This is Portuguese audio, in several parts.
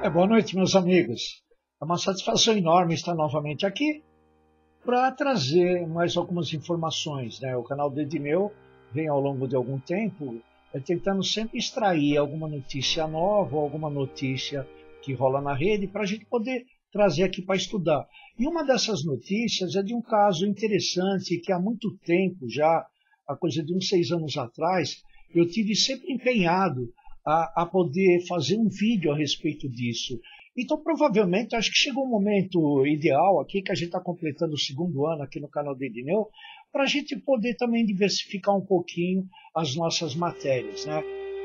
Boa noite, meus amigos. É uma satisfação enorme estar novamente aqui para trazer mais algumas informações, né? O canal do Edneu vem ao longo de algum tempo tentando sempre extrair alguma notícia nova, alguma notícia que rola na rede para a gente poder trazer aqui para estudar. E uma dessas notícias é de um caso interessante que há muito tempo já, há coisa de uns 6 anos atrás, eu tive sempre empenhado a poder fazer um vídeo a respeito disso. Então, provavelmente, acho que chegou um momento ideal aqui, que a gente está completando o 2º ano aqui no canal do Edneu, para a gente poder também diversificar um pouquinho as nossas matérias, né?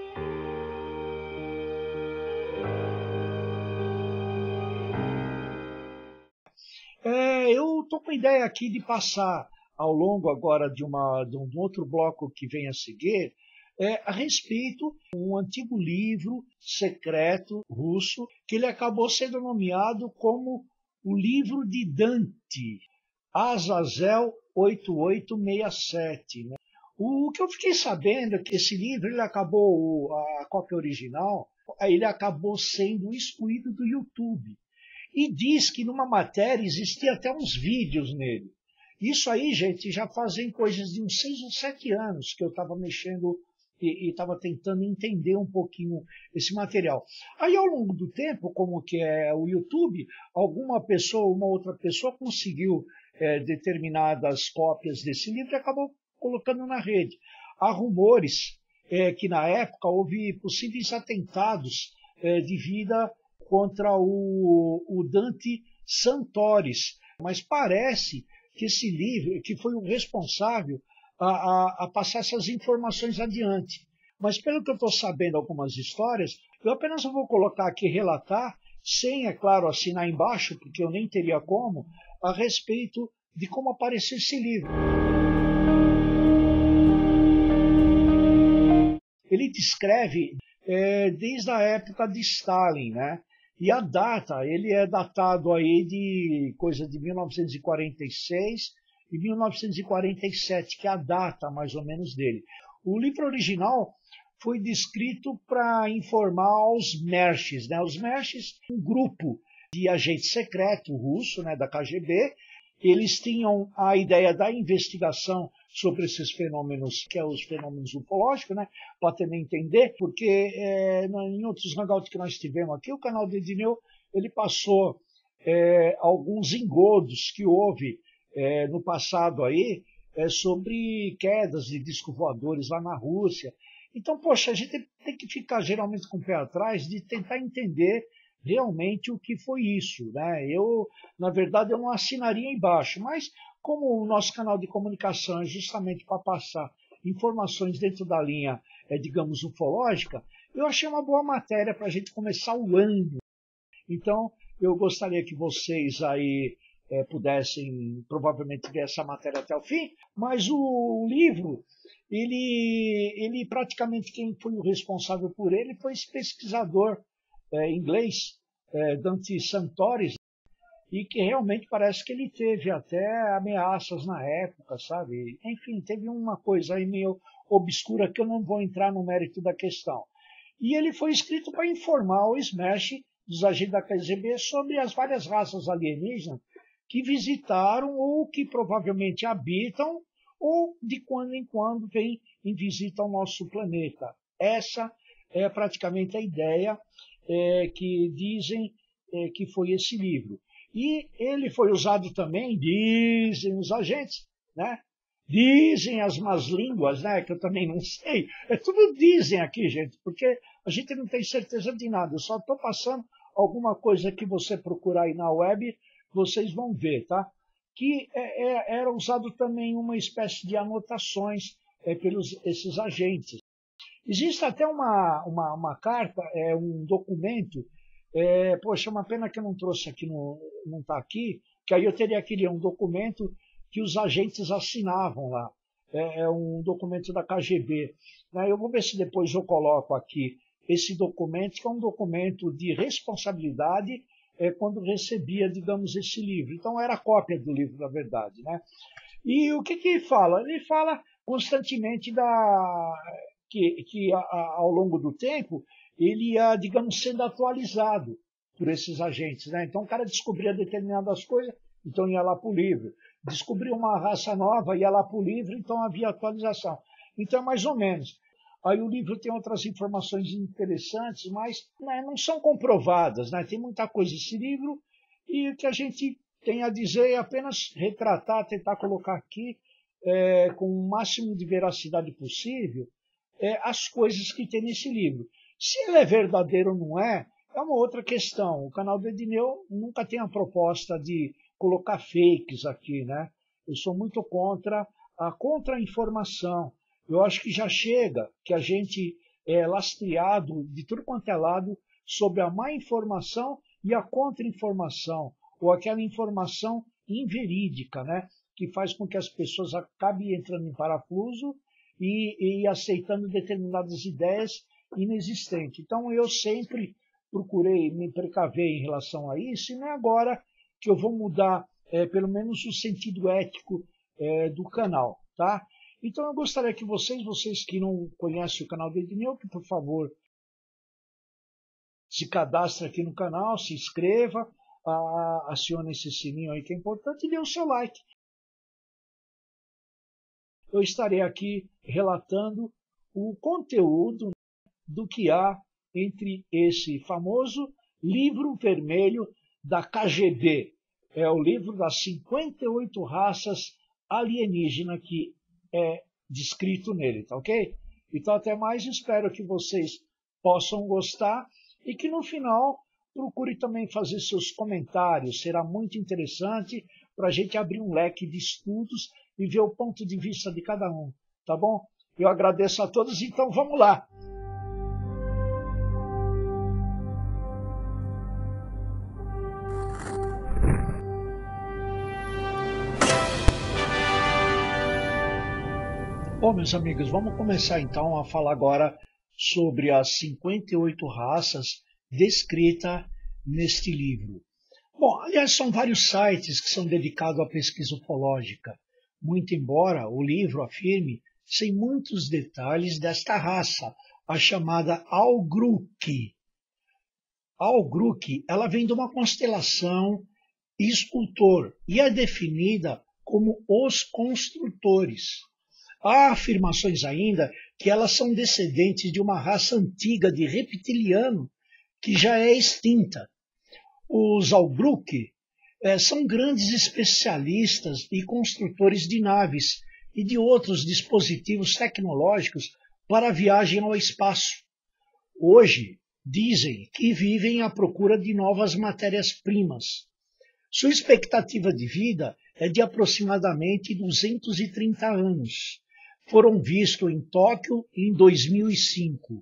Eu estou com a ideia aqui de passar ao longo agora de um outro bloco que vem a seguir, a respeito de um antigo livro secreto russo, que ele acabou sendo nomeado como o livro de Dante, Azazel 8867. Né? O que eu fiquei sabendo é que esse livro, ele acabou, a cópia original, ele acabou sendo excluído do YouTube. E diz que numa matéria existia até uns vídeos nele. Isso aí, gente, já fazem coisas de uns 6 ou 7 anos que eu estava mexendo e estava tentando entender um pouquinho esse material. Aí, ao longo do tempo, como que é o YouTube, uma outra pessoa conseguiu determinadas cópias desse livro e acabou colocando na rede. Há rumores que, na época, houve possíveis atentados de vida contra o Dante Santores, mas parece que esse livro, que foi o responsável a passar essas informações adiante. Mas pelo que eu estou sabendo algumas histórias, eu apenas vou colocar aqui, relatar, sem, é claro, assinar embaixo, porque eu nem teria como, a respeito de como apareceu esse livro. Ele descreve desde a época de Stalin, né? E a data, ele é datado aí de coisa de 1946 e 1947, que é a data mais ou menos dele. O livro original foi descrito para informar aos Merches, né? Os Merches, um grupo de agente secreto russo, né, da KGB. Eles tinham a ideia da investigação sobre esses fenômenos, que é os fenômenos ufológicos, né? Para também entender, porque em outros hangouts que nós tivemos aqui, o canal do Edneu, ele passou alguns engodos que houve no passado aí, sobre quedas de discos voadores lá na Rússia. Então, poxa, a gente tem que ficar geralmente com o pé atrás de tentar entender realmente o que foi isso, né? Na verdade, eu não assinaria embaixo, mas como o nosso canal de comunicação é justamente para passar informações dentro da linha, digamos, ufológica, eu achei uma boa matéria para a gente começar o ano. Então, eu gostaria que vocês aí pudessem provavelmente ver essa matéria até o fim, mas o livro, ele praticamente quem foi o responsável por ele foi esse pesquisador inglês, Dante Santores, e que realmente parece que ele teve até ameaças na época, sabe? Enfim, teve uma coisa aí meio obscura que eu não vou entrar no mérito da questão. E ele foi escrito para informar o Smash dos agentes da KGB sobre as várias raças alienígenas que visitaram ou que provavelmente habitam ou de quando em quando vêm em visita ao nosso planeta. Essa é praticamente a ideia que dizem que foi esse livro. E ele foi usado também, dizem os agentes, né? Dizem as más línguas, né? Que eu também não sei. Tudo dizem aqui, gente, porque a gente não tem certeza de nada. Eu só estou passando alguma coisa que você procurar aí na web, vocês vão ver, tá? Que era usado também uma espécie de anotações pelos esses agentes. Existe até uma carta, um documento, poxa, uma pena que eu não trouxe aqui, não está aqui, que aí eu teria que ler um documento que os agentes assinavam lá. É um documento da KGB. Né? Eu vou ver se depois eu coloco aqui esse documento, que é um documento de responsabilidade quando recebia, digamos, esse livro. Então era cópia do livro, na verdade. Né? E o que ele fala? Ele fala constantemente que ao longo do tempo ele ia, digamos, sendo atualizado. por esses agentes, né? Então o cara descobria determinadas coisas, então ia lá para o livro. Descobriu uma raça nova, ia lá para o livro, então havia atualização. Então é mais ou menos. Aí o livro tem outras informações interessantes, mas né, não são comprovadas, né? Tem muita coisa nesse livro e o que a gente tem a dizer é apenas retratar, tentar colocar aqui com o máximo de veracidade possível as coisas que tem nesse livro. Se ele é verdadeiro ou não é uma outra questão. O canal do Edneu nunca tem a proposta de colocar fakes aqui, né? Eu sou muito contra a contra-informação. Eu acho que já chega que a gente é lastreado de tudo quanto é lado sobre a má informação e a contra-informação, ou aquela informação inverídica, né? Que faz com que as pessoas acabem entrando em parafuso e aceitando determinadas ideias inexistentes. Então eu sempre procurei me precaver em relação a isso, e não é agora que eu vou mudar pelo menos o sentido ético do canal, tá? Então eu gostaria que vocês que não conhecem o canal do Edneu, que por favor se cadastre aqui no canal, se inscreva, acione esse sininho aí que é importante e dê o seu like. Eu estarei aqui relatando o conteúdo do que há entre esse famoso livro vermelho da KGB. É o livro das 58 raças alienígenas que é descrito nele, tá ok? Então até mais, espero que vocês possam gostar e que no final procure também fazer seus comentários, será muito interessante para a gente abrir um leque de estudos e ver o ponto de vista de cada um, tá bom? Eu agradeço a todos, então vamos lá! Bom, meus amigos, vamos começar então a falar agora sobre as 58 raças descritas neste livro. Bom, aliás, são vários sites que são dedicados à pesquisa ufológica, muito embora o livro afirme sem muitos detalhes desta raça, a chamada Algruki. A Algruki, ela vem de uma constelação escultor e é definida como os construtores. Há afirmações ainda que elas são descendentes de uma raça antiga de reptiliano que já é extinta. Os Algruki são grandes especialistas e construtores de naves e de outros dispositivos tecnológicos para a viagem ao espaço. Hoje, dizem que vivem à procura de novas matérias-primas. Sua expectativa de vida é de aproximadamente 230 anos. Foram vistos em Tóquio em 2005.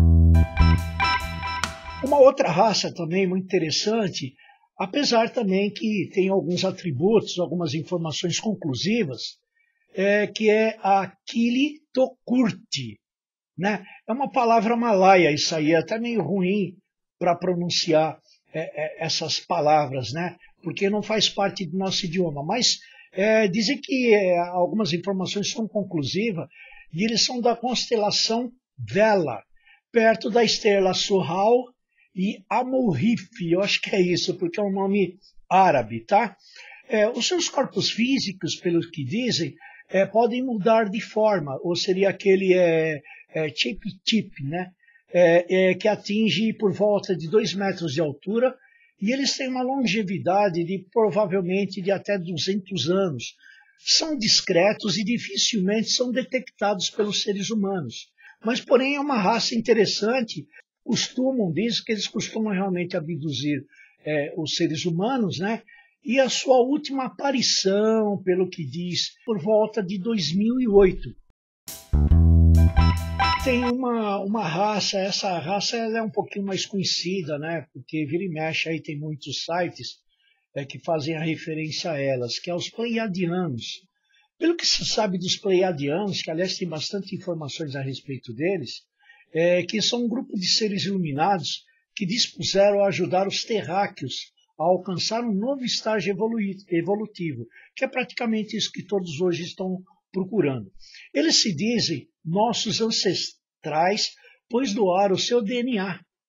Uma outra raça também muito interessante, apesar também que tem alguns atributos, algumas informações conclusivas, que é a Kilitokurti, né? É uma palavra malaia isso aí, é até meio ruim para pronunciar essas palavras, né? Porque não faz parte do nosso idioma, mas dizem que algumas informações são conclusivas e eles são da constelação Vela, perto da estrela Sohar e Amorif, eu acho que é isso, porque é um nome árabe, tá? Os seus corpos físicos, pelo que dizem, podem mudar de forma, ou seria aquele chip, né? Que atinge por volta de 2 metros de altura, e eles têm uma longevidade de provavelmente de até 200 anos. São discretos e dificilmente são detectados pelos seres humanos. Mas, porém, é uma raça interessante. Diz que eles costumam realmente abduzir os seres humanos, né? E a sua última aparição, pelo que diz, por volta de 2008. Tem uma raça, essa raça ela é um pouquinho mais conhecida, né? Porque vira e mexe aí tem muitos sites que fazem a referência a elas, que é os Pleiadianos. Pelo que se sabe dos Pleiadianos, que aliás tem bastante informações a respeito deles, que são um grupo de seres iluminados que dispuseram a ajudar os terráqueos a alcançar um novo estágio evolutivo, que é praticamente isso que todos hoje estão procurando. Eles se dizem nossos ancestrais, pois doaram o seu DNA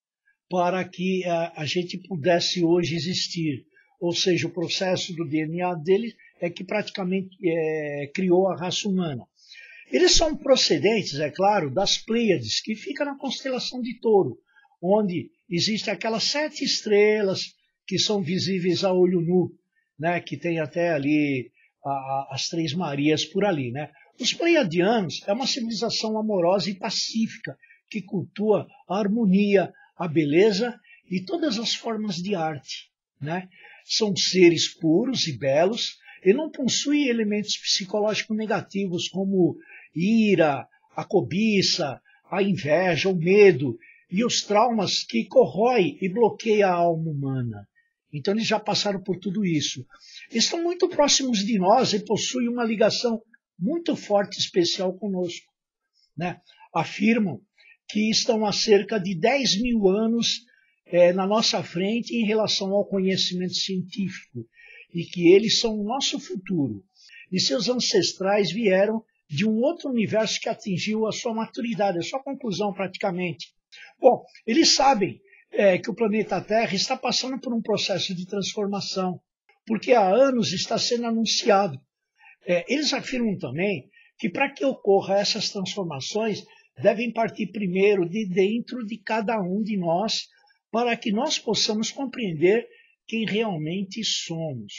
para que a gente pudesse hoje existir. Ou seja, o processo do DNA dele é que praticamente criou a raça humana. Eles são procedentes, é claro, das Pleiades, que fica na constelação de Touro, onde existem aquelas 7 estrelas que são visíveis a olho nu, né, que tem até ali as 3 Marias por ali. Né? Os Pleiadianos é uma civilização amorosa e pacífica, que cultua a harmonia, a beleza e todas as formas de arte. Né? São seres puros e belos e não possuem elementos psicológicos negativos como ira, a cobiça, a inveja, o medo e os traumas que corroem e bloqueiam a alma humana. Então eles já passaram por tudo isso. Estão muito próximos de nós e possuem uma ligação muito forte e especial conosco. Né? Afirmam que estão há cerca de 10 mil anos na nossa frente em relação ao conhecimento científico e que eles são o nosso futuro. E seus ancestrais vieram de um outro universo que atingiu a sua maturidade, a sua conclusão praticamente. Bom, eles sabem que o planeta Terra está passando por um processo de transformação, porque há anos está sendo anunciado. Eles afirmam também que para que ocorram essas transformações, devem partir primeiro de dentro de cada um de nós, para que nós possamos compreender quem realmente somos.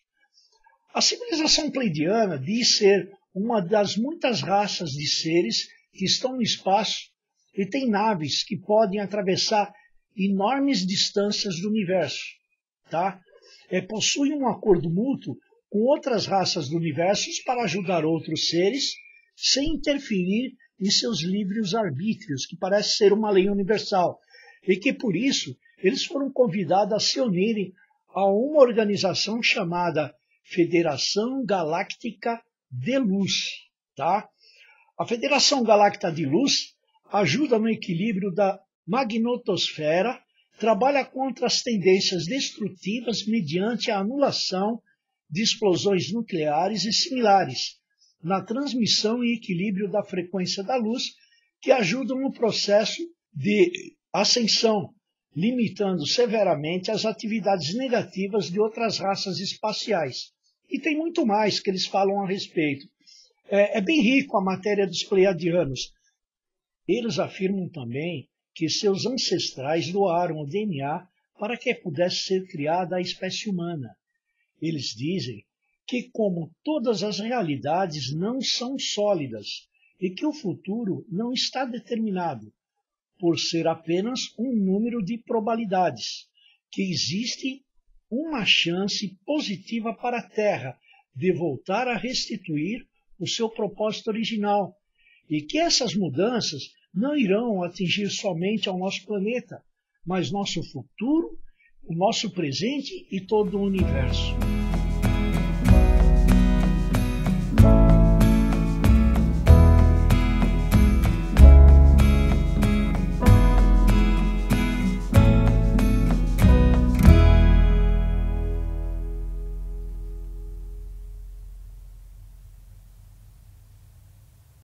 A civilização pleiadiana diz ser uma das muitas raças de seres que estão no espaço e tem naves que podem atravessar enormes distâncias do universo. Tá? Possuem um acordo mútuo com outras raças do universo para ajudar outros seres sem interferir em seus livres arbítrios, que parece ser uma lei universal, e que por isso eles foram convidados a se unirem a uma organização chamada Federação Galáctica de Luz. Tá? A Federação Galáctica de Luz ajuda no equilíbrio da magnetosfera, trabalha contra as tendências destrutivas mediante a anulação de explosões nucleares e similares, na transmissão e equilíbrio da frequência da luz, que ajudam no processo de ascensão, limitando severamente as atividades negativas de outras raças espaciais. E tem muito mais que eles falam a respeito. É bem rico a matéria dos pleiadianos. Eles afirmam também que seus ancestrais doaram o DNA para que pudesse ser criada a espécie humana. Eles dizem que, como todas as realidades não são sólidas e que o futuro não está determinado, por ser apenas um número de probabilidades, que existe uma chance positiva para a Terra de voltar a restituir o seu propósito original e que essas mudanças não irão atingir somente ao nosso planeta, mas nosso futuro, o nosso presente e todo o universo.